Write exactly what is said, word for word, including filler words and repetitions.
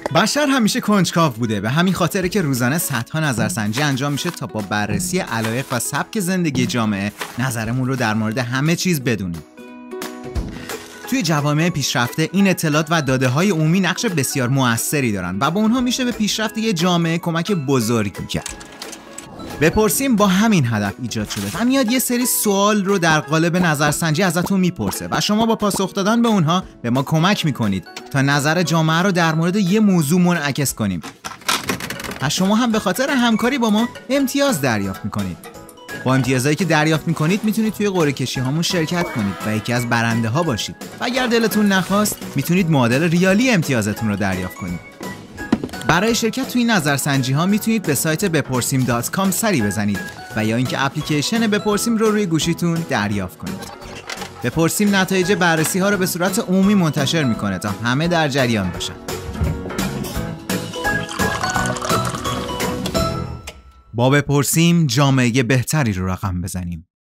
بشر همیشه کنجکاو بوده، به همین خاطره که روزانه صدها نظرسنجی انجام میشه تا با بررسی علایق و سبک زندگی جامعه نظرمون رو در مورد همه چیز بدونیم. توی جوامع پیشرفته این اطلاعات و داده‌های عمومی نقش بسیار موثری دارن و با اونها میشه به پیشرفت یه جامعه کمک بزرگی کرد. بپرسیم با همین هدف ایجاد شده و میاد یه سری سوال رو در قالب نظرسنجی ازتون میپرسه و شما با پاسخ دادن به اونها به ما کمک میکنید تا نظر جامعه رو در مورد یه موضوع منعکس کنیم. و شما هم به خاطر همکاری با ما امتیاز دریافت میکنید. با امتیازایی که دریافت میکنید میتونید توی قرعه کشی هامون شرکت کنید و یکی از برنده ها باشید. و اگر دلتون نخواست میتونید معادل ریالی امتیازتون رو دریافت کنید. برای شرکت توی این نظرسنجی ها میتونید به سایت بپرسیم دات کام سری بزنید و یا اینکه اپلیکیشن بپرسیم رو روی گوشیتون دریافت کنید. بپرسیم نتایج بررسی ها رو به صورت عمومی منتشر میکنه تا همه در جریان باشن. با بپرسیم جامعه بهتری رو رقم بزنیم.